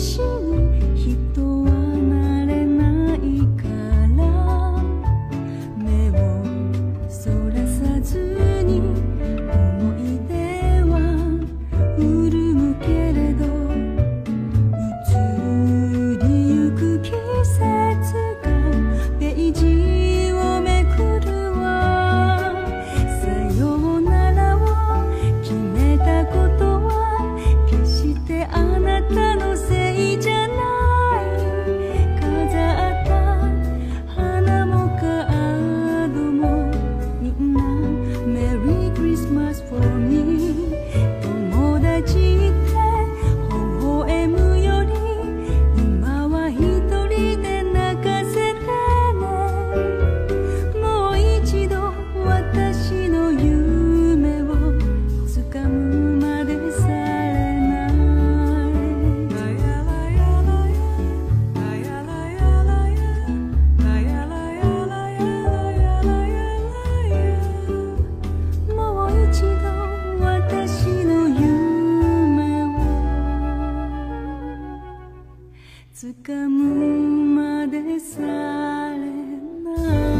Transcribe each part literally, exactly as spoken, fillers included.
しみ人はなれないから目をそらさずに思い出は潤むけれど移りゆく季節がページをめくるわさようならを決めたことは決してあなたのせいじゃない飾った花もカードもみんな Merry Christmas for me 友達って微笑むより今は一人で泣かせてねもう一度私の夢をつかむまでされないもう一度私の夢をつかむまでされない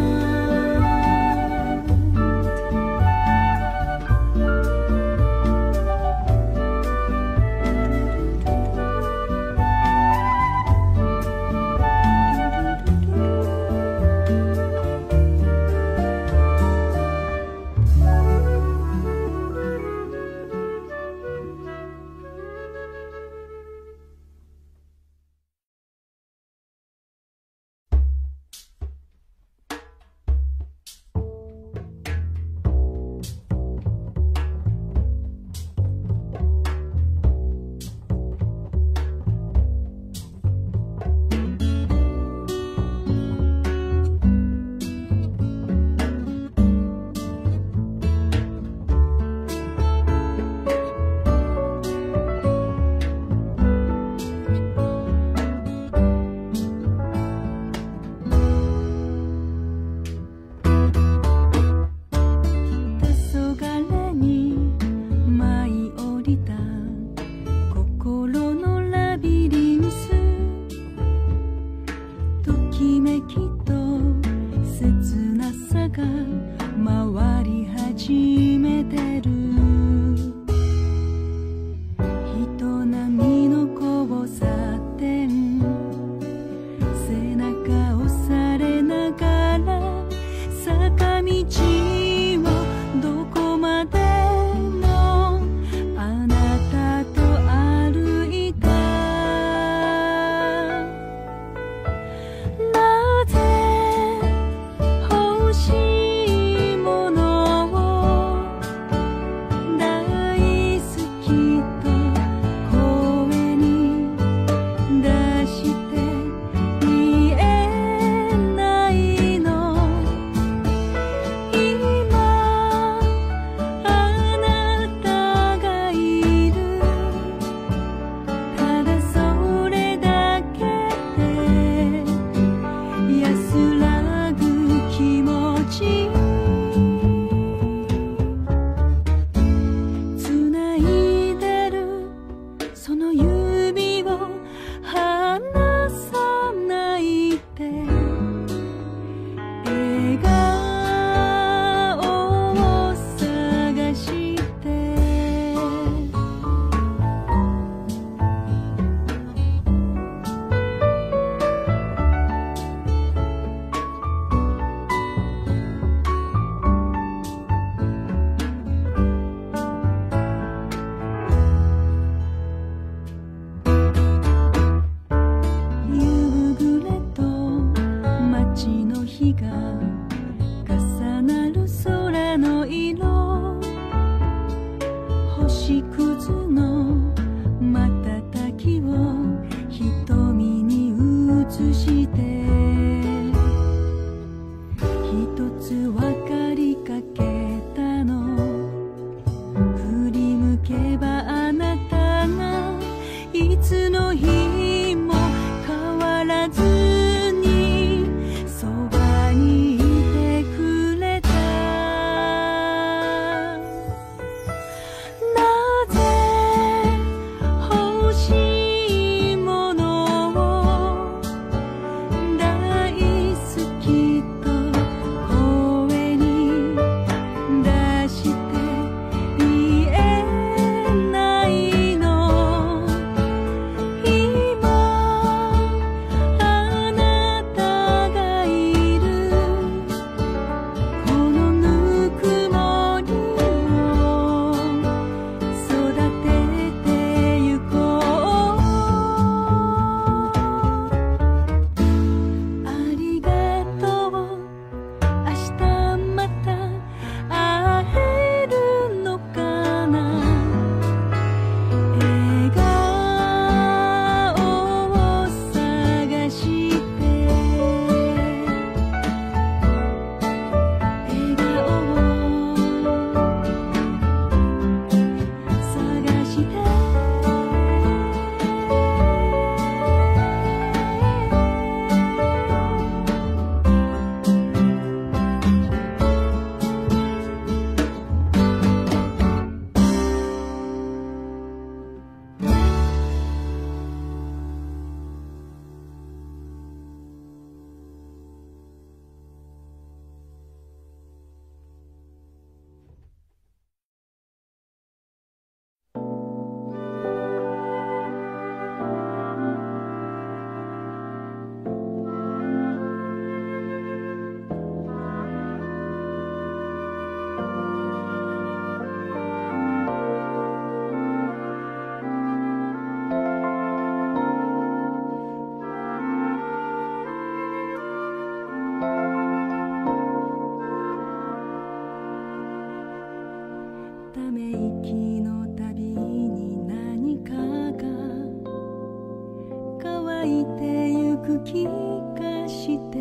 いてゆく気がして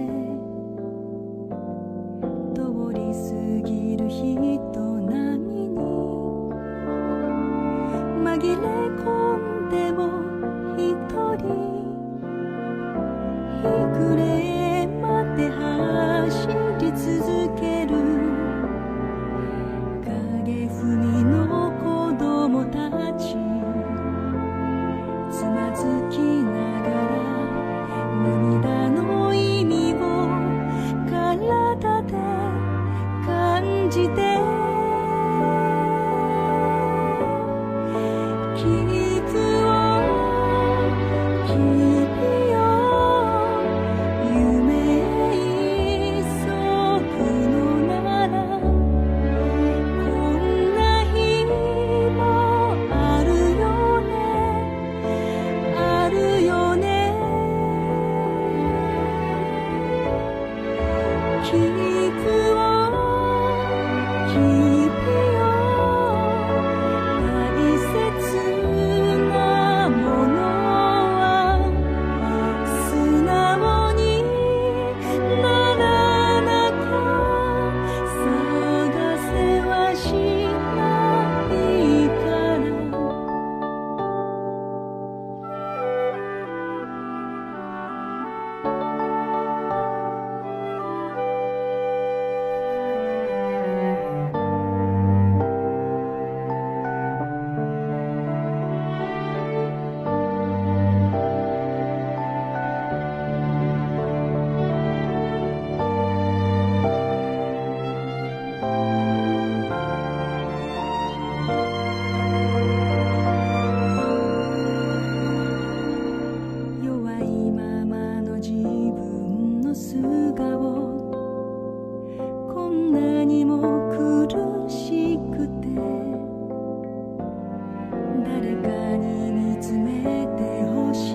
通り過ぎる人波に紛れ込んでも一人日暮れまで走り続ける影踏みの子供たちつまずきながら涙の意味を体で感じて聞くを聞くよ夢急ぐのならこんな日もあるよねあるよね聞くを聞くよ大切なものは素直にならなきゃ探せはしないから弱いままの自分の素顔こんなにも苦しくて誰かに見つめてほしい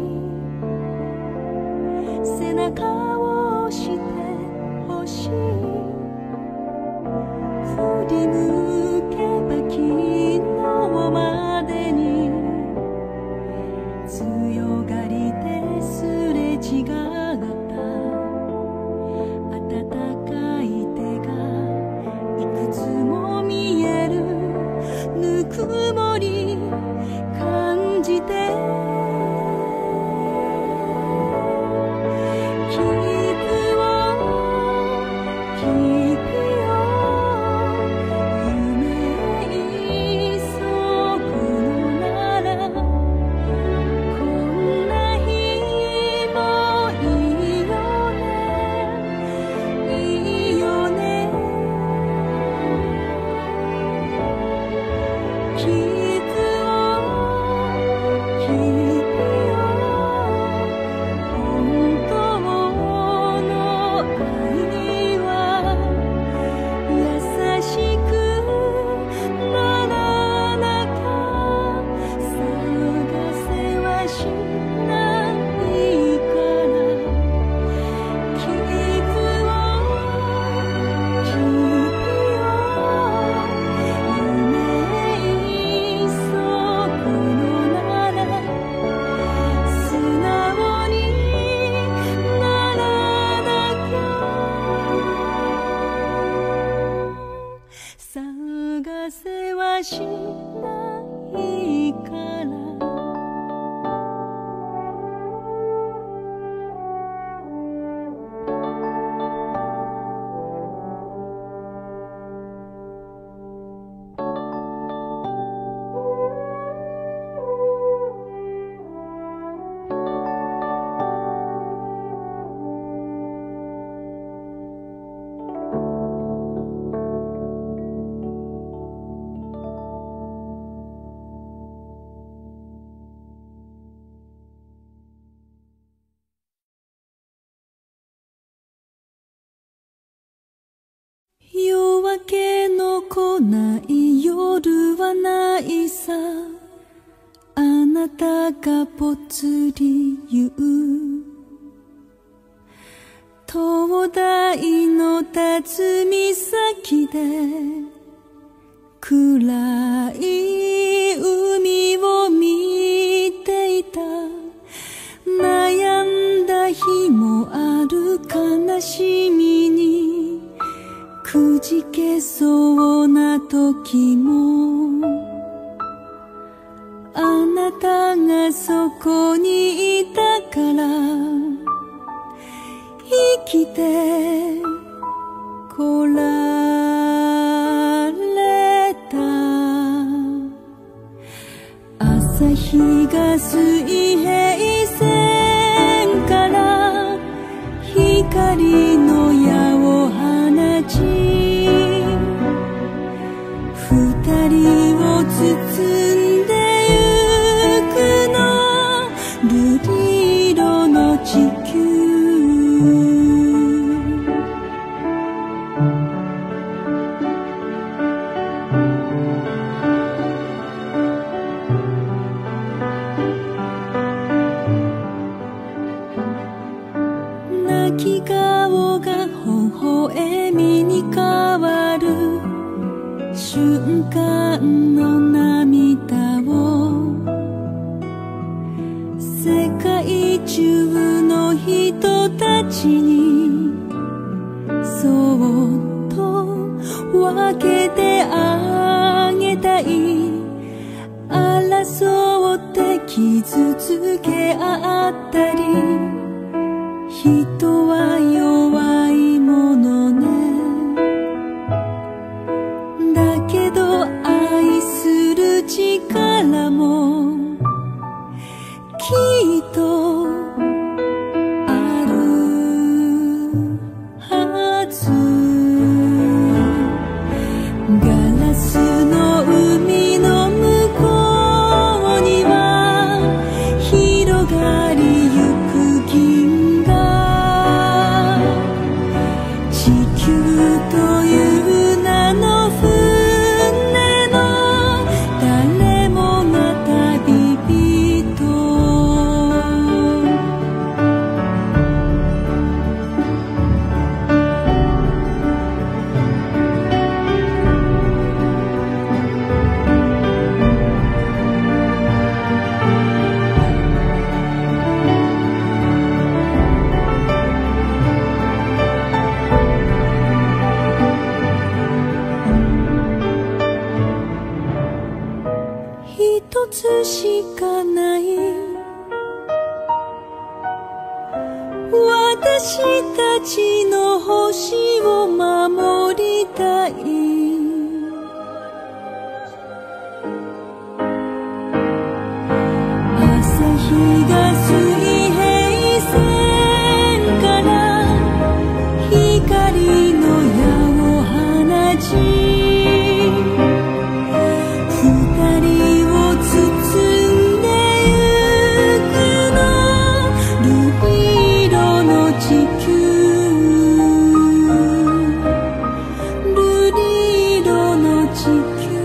背中を押してほしい振り向けば昨日までに強がりですれ違った温かい手がいくつも見えるぬくもり感じて聞くを聞くよ夢急ぐのならこんな日もいいよねいいよね聞くを聞くよ本当の愛は優しくならなきゃ探せはしないから聞くを聞くよ夢急ぐのなら素直にならなきゃ探せはしないから夜明けの来ない夜はないさあなたがぽつり言う灯台の辰岬で暗い海を見ていたもある悲しみにくじけそうな時もあなたがそこにいたから生きてこられた。朝日が水平線から光の矢を放ち二人を包んでゆくの瑠璃色の地球。泣き顔が微笑みに変わる瞬間の涙を世界中の人たちにそっと分けてあげたい。争って傷つけ合ったり人は弱いものね。だけど愛する力もきっとあるはず。ガラスの海の向こうには広がりゆく銀河。地球という名の船の誰もが旅人。一つしかない私たちの星を守りたい。朝日が水平線から光の矢を放ち二人を包んでゆくの瑠璃色の地球。瑠璃色の地球。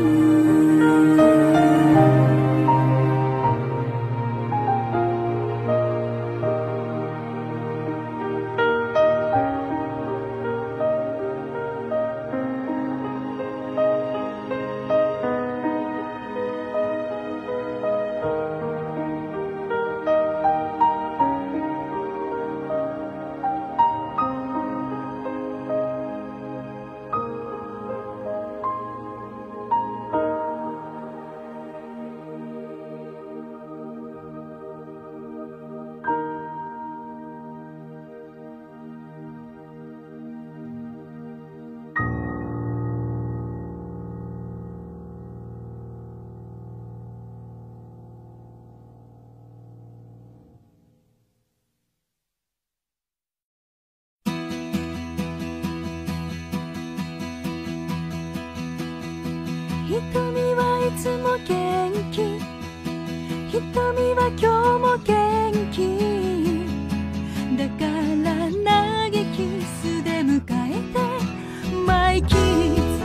瞳はいつも元気、瞳は今日も元気だから投げキスで迎えてマイキーズ。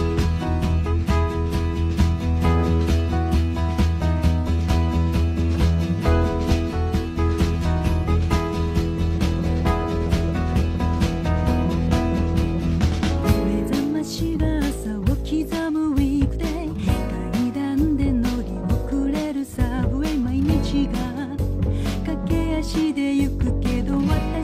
目覚ましは朝を刻むウィークデイ、階段で乗り遅れるサブウェイ、毎日が駆け足で行くけど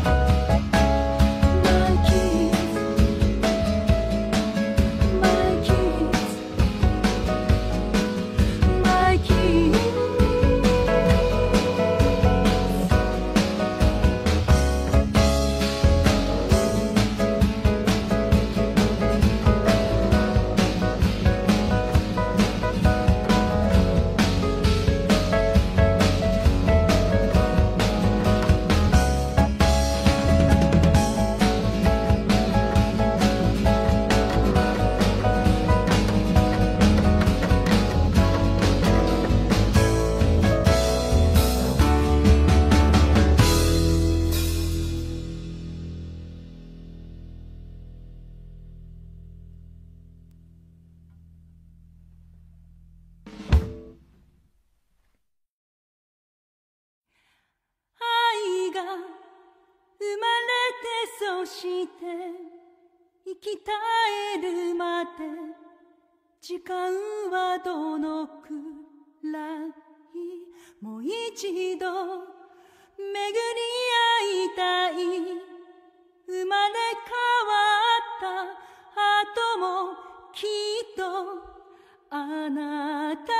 そして生き絶えるまで時間はどのくらいもう一度巡り合いたい生まれ変わった後もきっとあなたと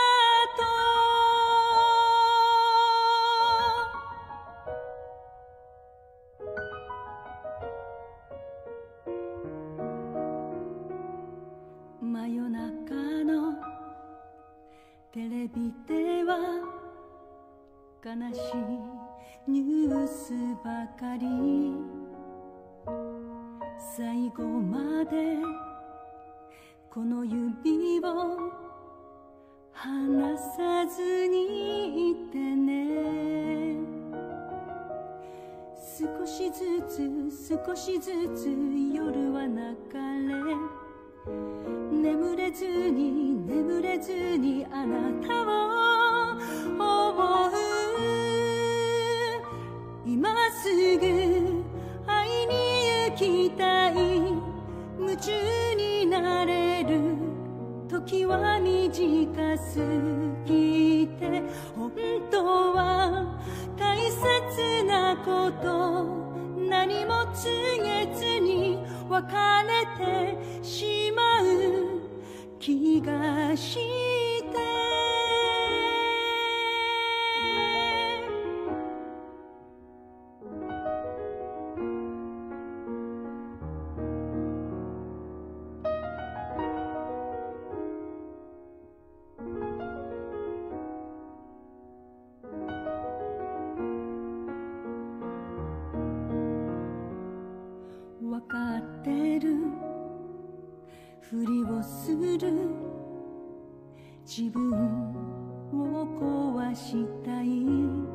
真夜中のテレビでは悲しいニュースばかり。最後までこの指を離さずにいてね。少しずつ少しずつ夜は流れ、眠れずに眠れずにあなたを思う。今すぐ会いに行きたい。夢中になれる時は短すぎて、本当は大切なこと何も告げずに別れてしまう気がして。わかってるふりをする自分を壊したい。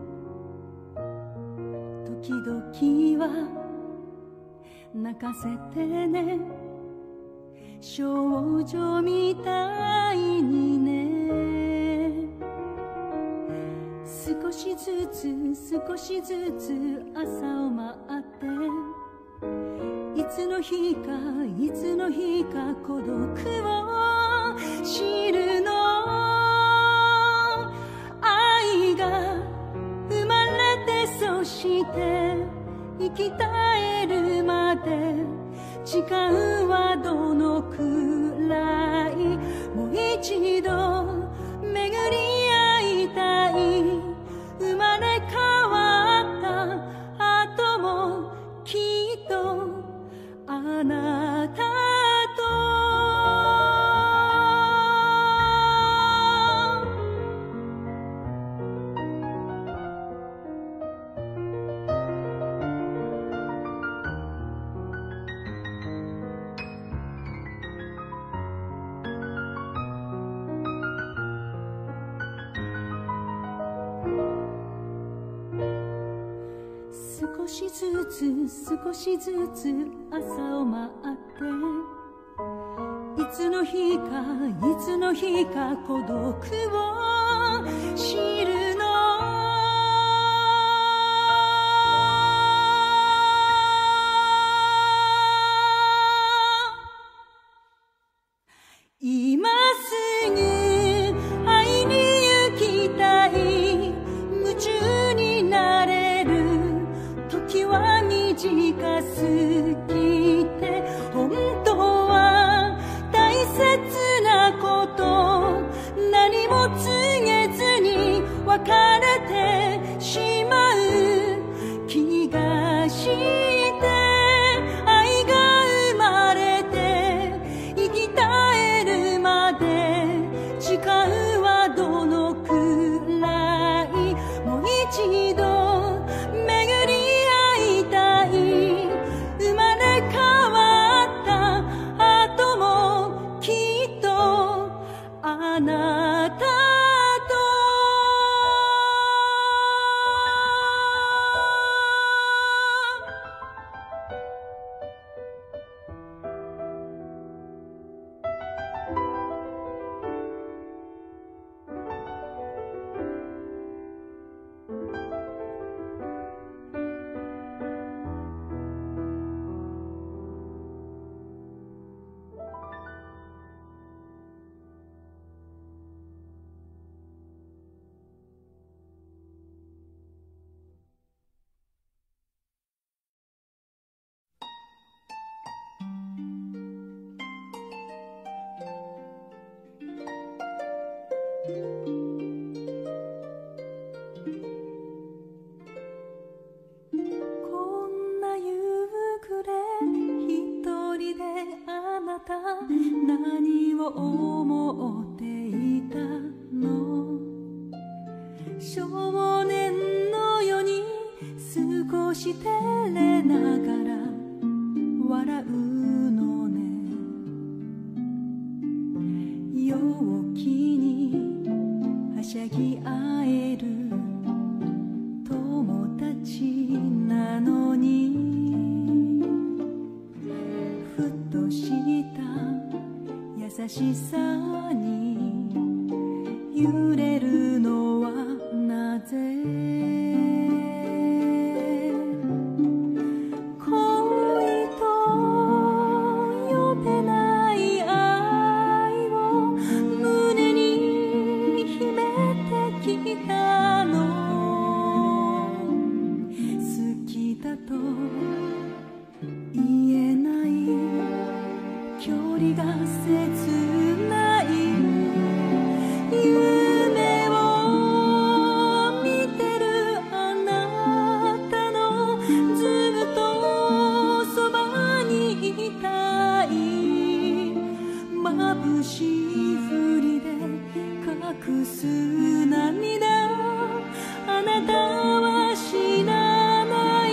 時々は泣かせてね、少女みたいにね。少しずつ少しずつ朝を待って、いつの日かいつの日か孤独を知るの。愛が生まれてそして生き絶えるまで、時間はどのくらい。もう一度巡り会いたい。生まれ変わった後もきっとあなた少しずつ少しずつ朝を待って、いつの日かいつの日か孤独を知るの。今すぐ会いに行きたい。夢中になれる時は短すぎて、本当は大切なこと何も告げずに別れてしまう気がして。愛が生まれて生き絶えるまで、時間はどのくらい。もう一度あなた何を思っていたの。少年のようにしてれながら笑うのね。陽気にはしゃぎ合える友達なのに、ふとした優しさに揺れるのはなぜ。眩しいふりで隠す涙、あなたは知らない。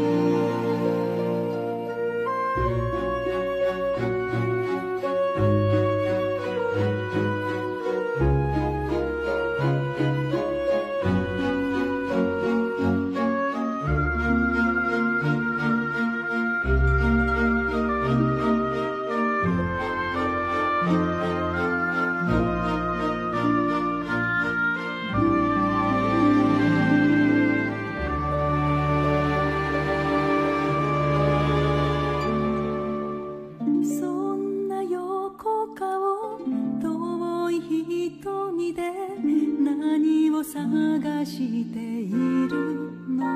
何を探しているの？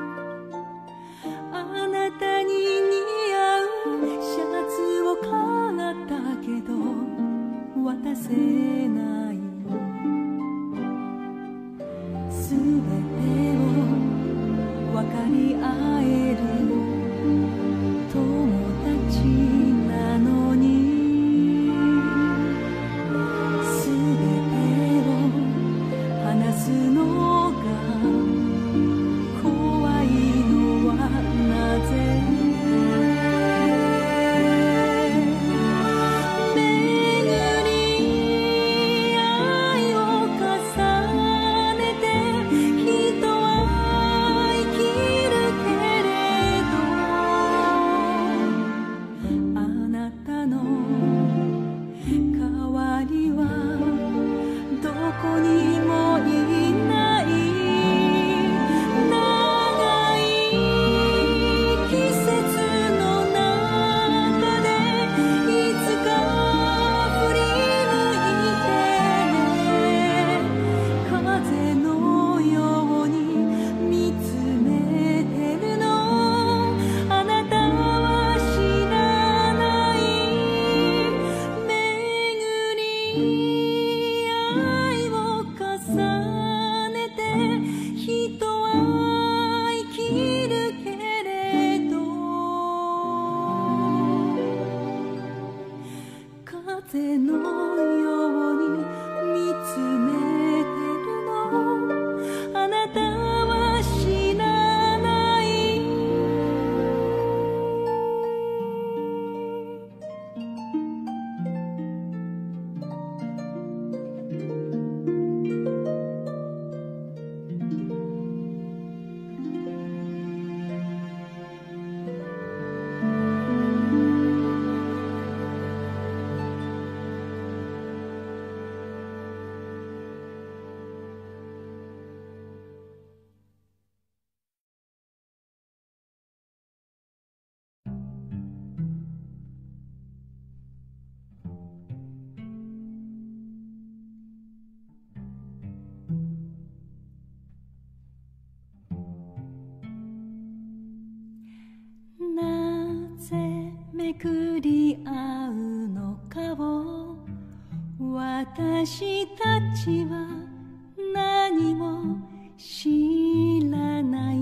あなたに似合うシャツを買ったけど渡せない。すべてを分かり合える友達なのに、話すのが怖いのはなぜ。巡り愛を重ねて人は生きるけれど、あなたの代わりはどこにもいない。長い季節の中でいつか振り向いてね、風のように見つめてるの、あなたは知らない。巡り愛を重ねて人は生きるけれど、風のように見つめてるの、あなたは知らない。なぜ巡り合うのかを私たちは何も知らない。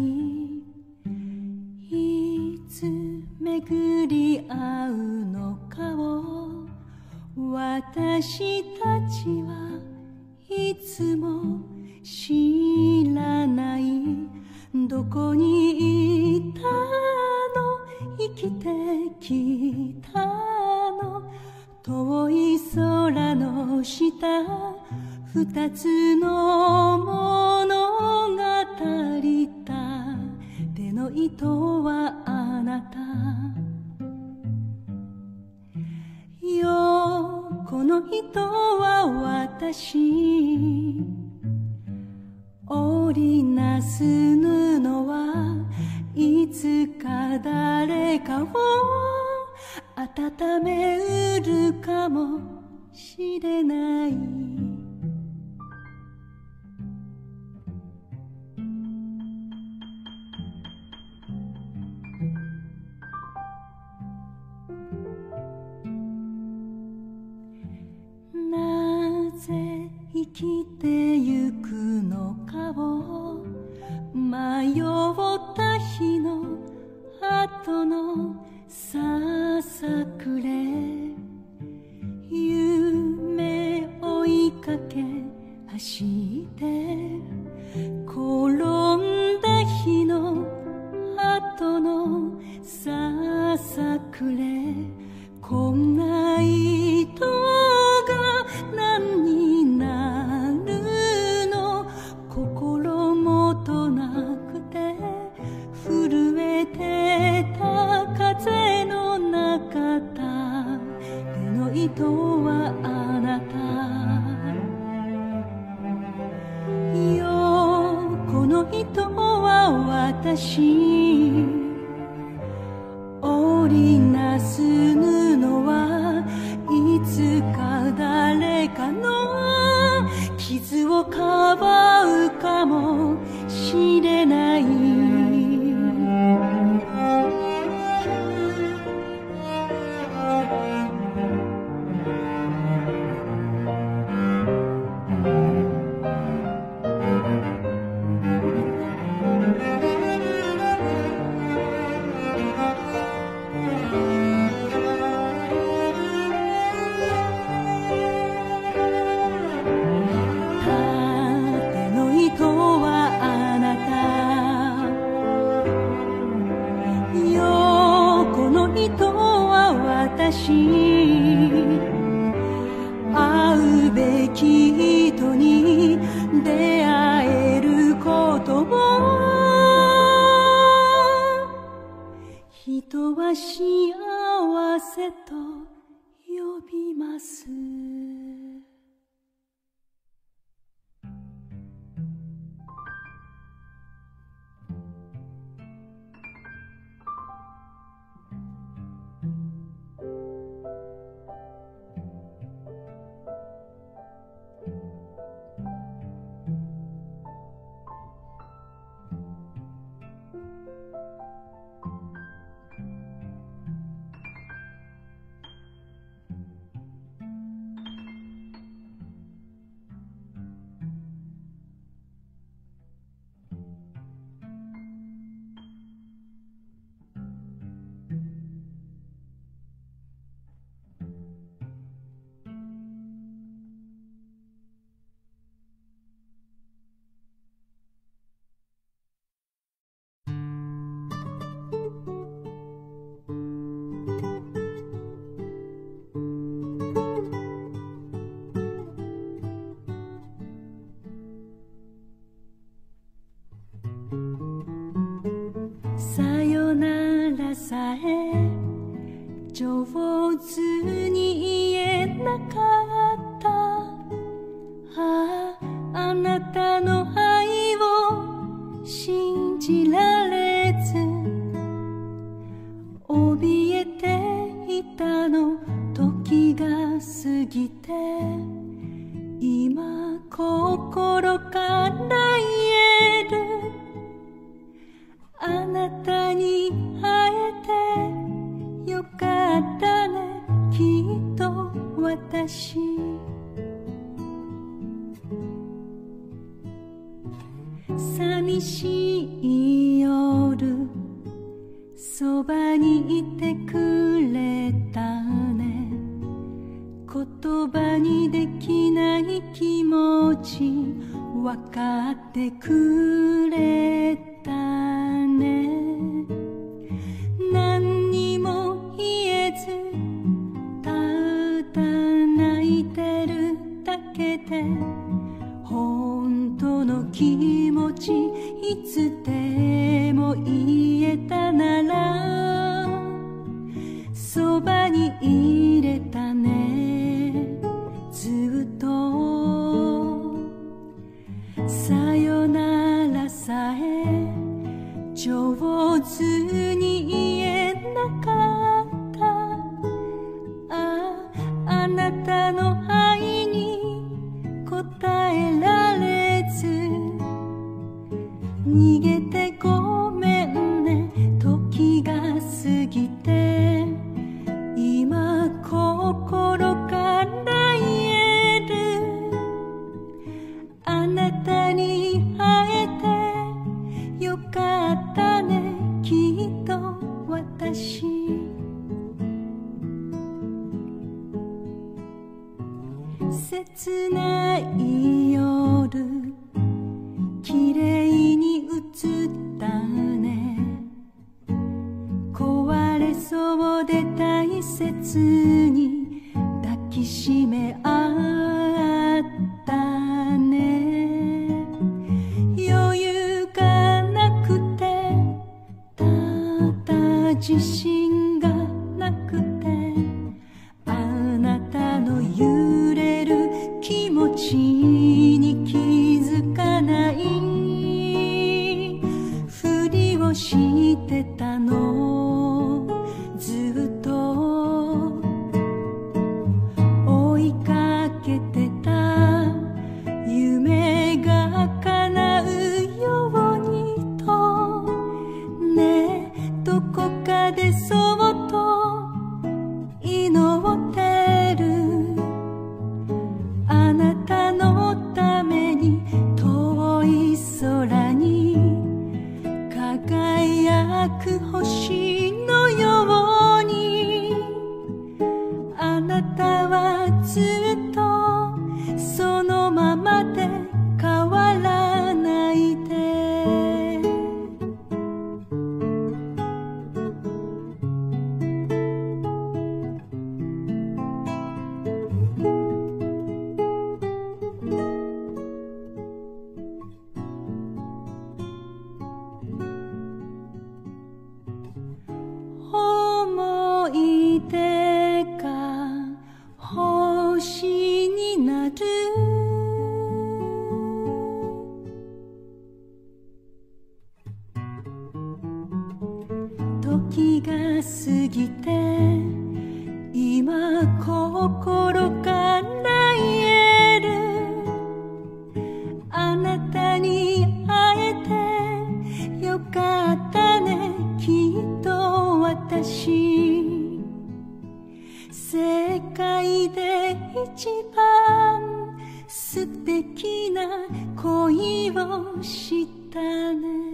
いつ巡り合うのかを私たちはいつも知らない。どこにきたの生きてきたの遠い空の下二つの物語た手の糸はあなたよこの糸は私織りなす布はいつか誰かを温めうるかもしれないなぜ生きてゆくのかを迷った日の後のささくれ夢追いかけ走って転んだ日の後のささくれこんな糸が何になるの心もとなくて震えてた風の中だ手の糸はあなたよこの糸は私織りなす布はいつか誰かの傷をかばうかもしれない会うべき人に出会えることも人は幸せと呼びますさよならさえ上手に言えなかったああ、あなたの愛を信じられず怯えていたの時が過ぎて今心から言えるあなたに会えてよかったねきっと私寂しい夜そばにいてくれたね言葉にできない気持ち分かってくれたねを言えたならそばにいれたねずっとさよならさえ上手に言えなかったああなたの愛に答えられず逃げてごめんね時が過ぎて今心から言えるあなたに会えてよかったねきっと私切ない夜きれいに映ったね壊れそうで大切に抱きしめ合ったね余裕がなくてただ自信がなくてあなたの揺れる気持ちに気づかないふりをしてたのずっと追いかけてた夢が叶うようにとねえどこかでそっと祈ってるあなたのために遠い空に輝く星のようにあなたはずっとそのままで変わらないで思い出が星になる時が過ぎて今心から言えるあなたに会えてよかったねきっと私世界で一番素敵な恋をしたね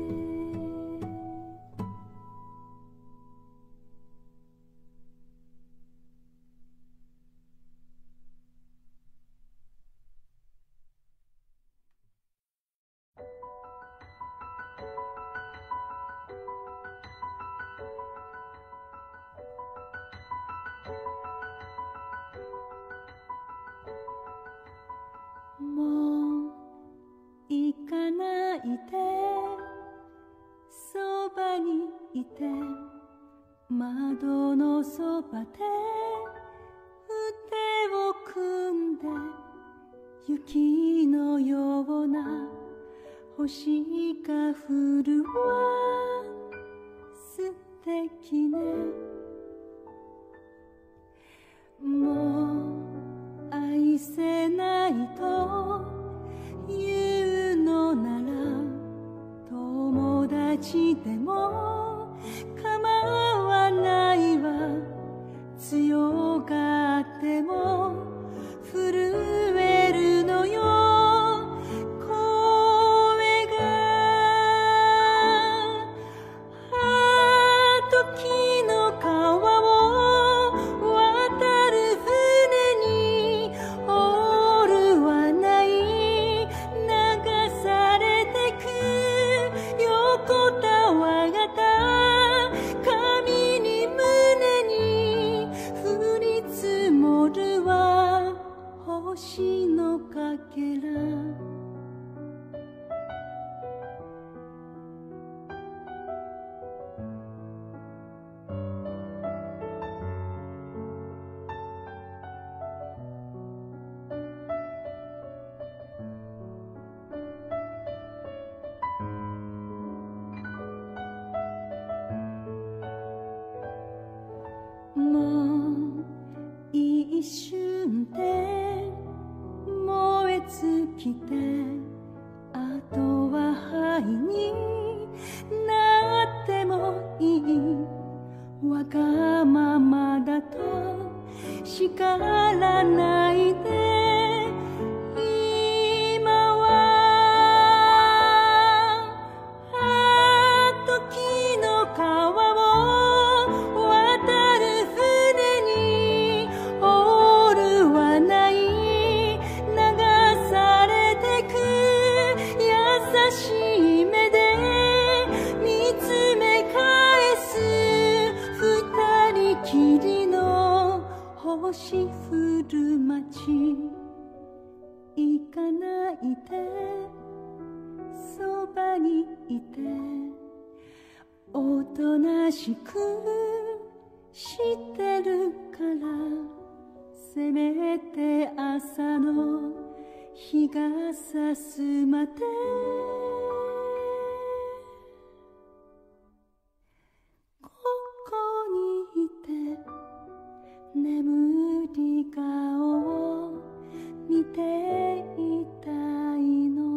もう行かないでそばにいて窓のそばで腕を組んで雪のような星が降るわ素敵ねもう愛せないと言うのなら友達でも構わないわ強がっても震えるのよ声があ時の川を渡る船にオールはない流されてく横たわがた髪に胸に降り積もるは星のかけら一瞬で燃え尽きて、あとは灰になってもいい。わがままだと叱らないで。今はあ時の川を渡る船にオールはない。流されてく優しい目で見つめ返す。二人きりの星降る街。行かないで、そばにいて。おとなしくしてるから、せめて朝の日が差すまで。ここにいて眠り顔を見ていたいの。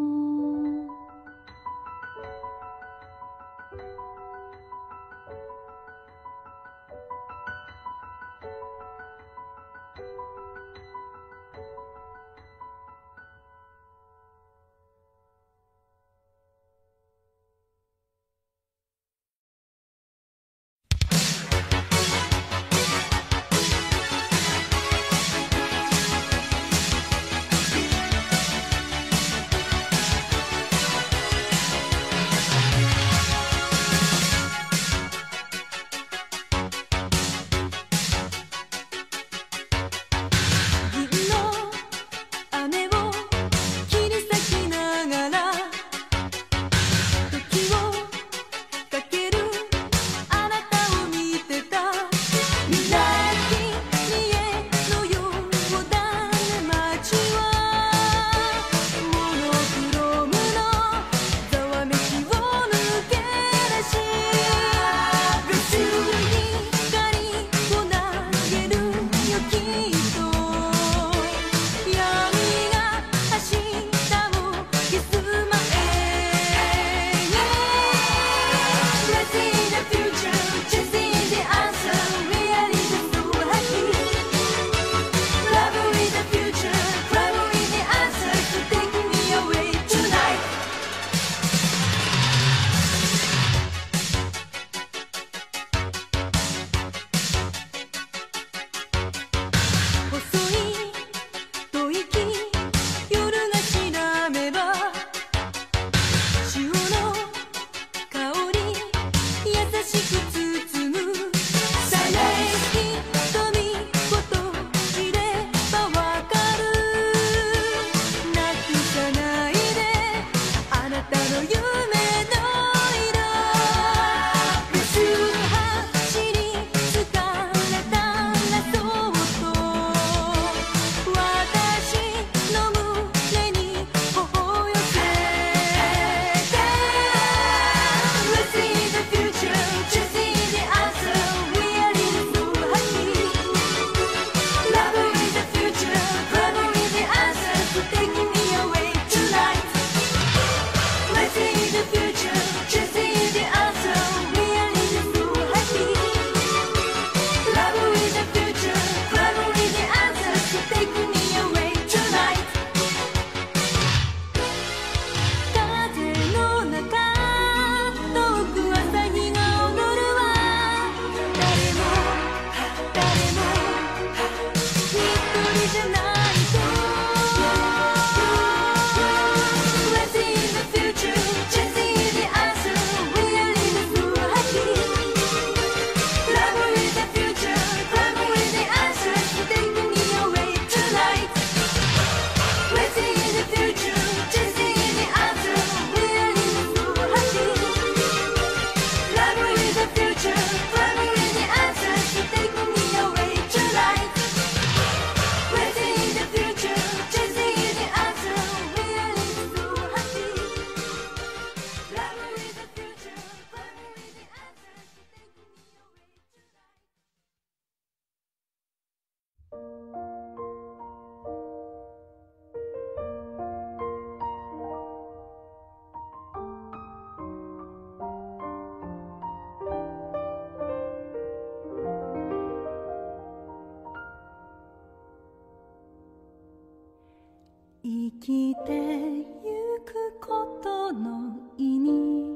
きてゆくことの意味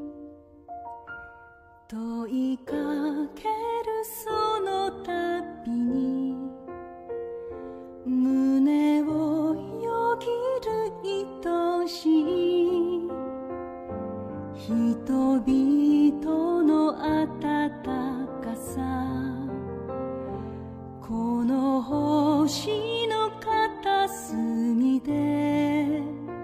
問いかけるその度に胸をよぎる愛しい人々の温かさこの星の片隅で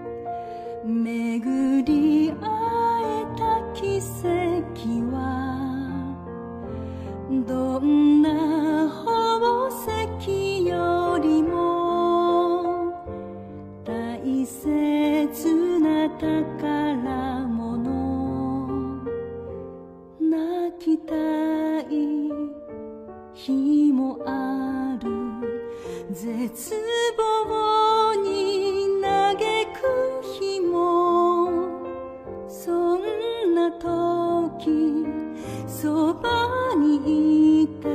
巡り会えた奇跡はどんな宝石よりも大切な宝物泣きたい日もある絶望に嘆く日もそんな時そばにいて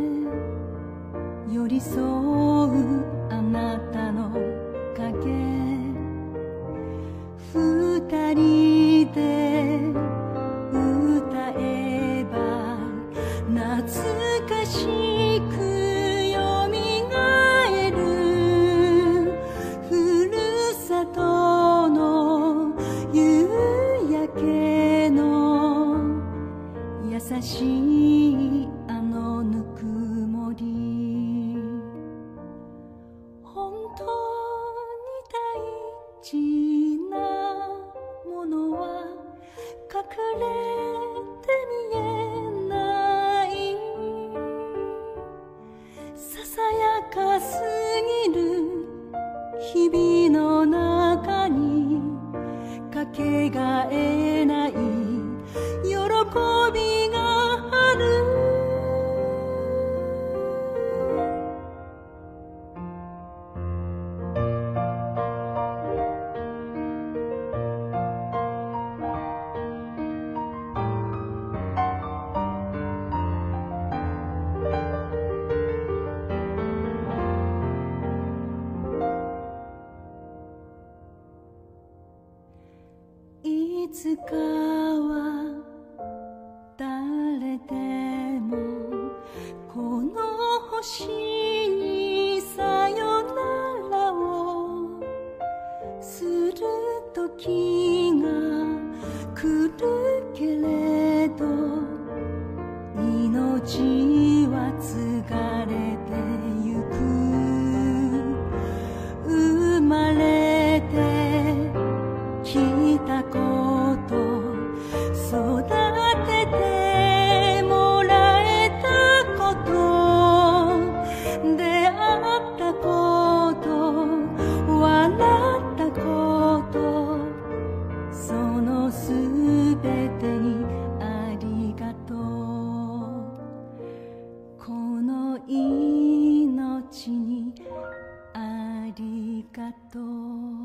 寄り添うあなたの影二人で歌えば懐かしくよみがえるふるさとの夕焼けの優しいあのぬくもり本当に大事なものは隠れて見えないささやかすぎる日々の中にかけがえない喜びがあるいつかは誰でもこの星にさよならをする時が来るけれど命は継がれてゆく生まれてきたこと育ててもらえたこと出会ったこと笑ったことそのすべてにありがとうこの命にありがとう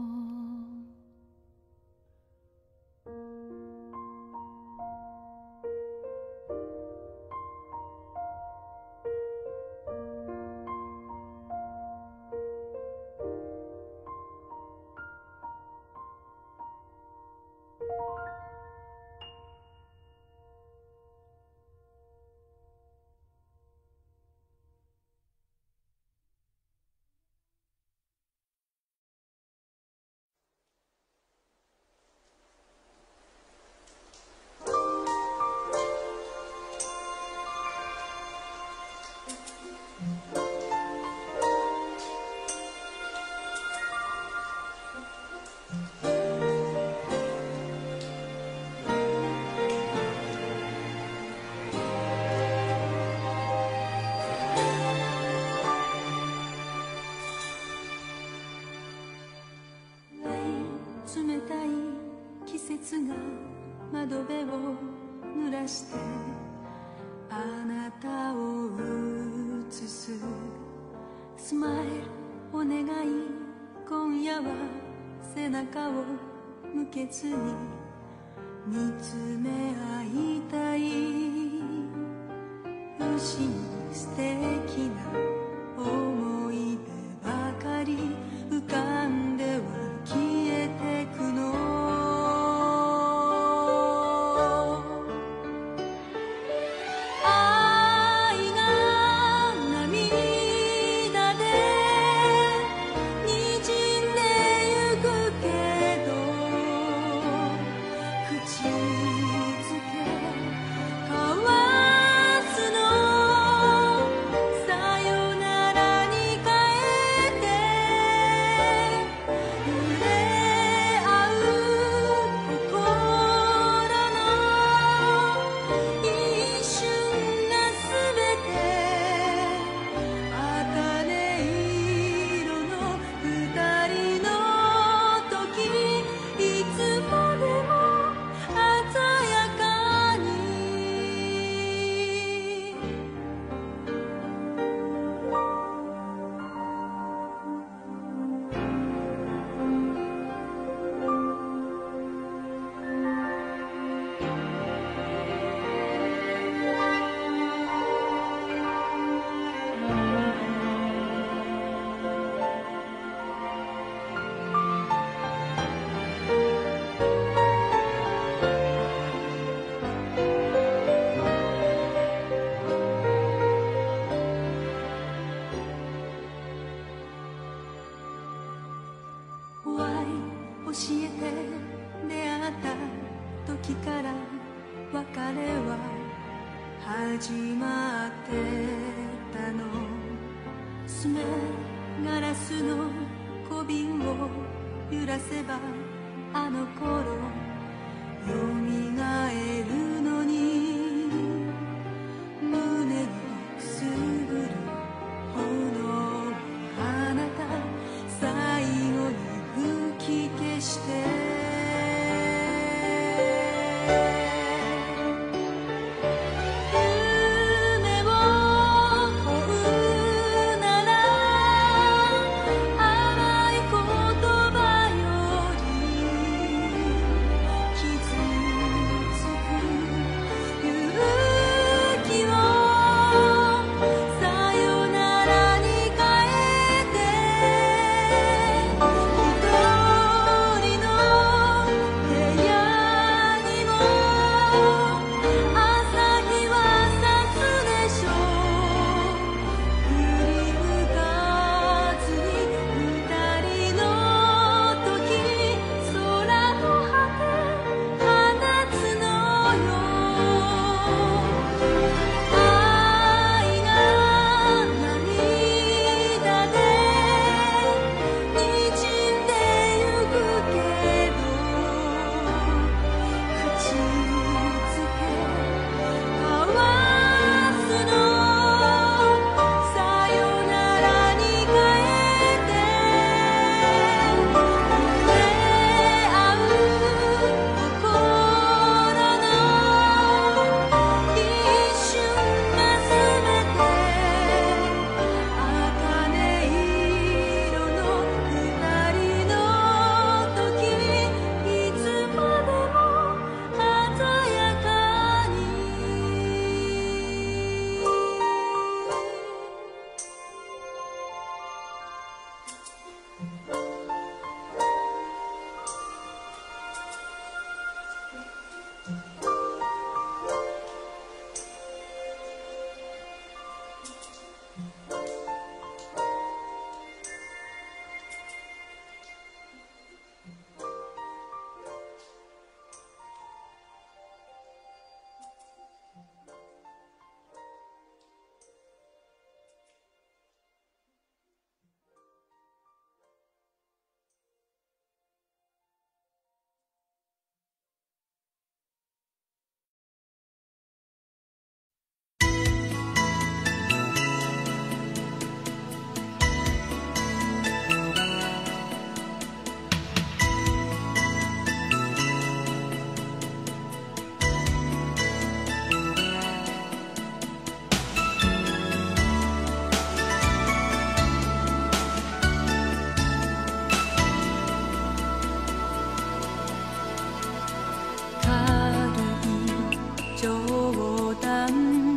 冷たい季節が窓辺を濡らしてあなたを映すスマイルお願い今夜は背中を向けずに見つめ合いたい不思議素敵な思い出ばかり浮かんでは消え始まってたの。爪ガラスの小瓶を揺らせばあの頃よみがえるのに、胸にくすぶる炎をあなた最後に吹き消して、冗談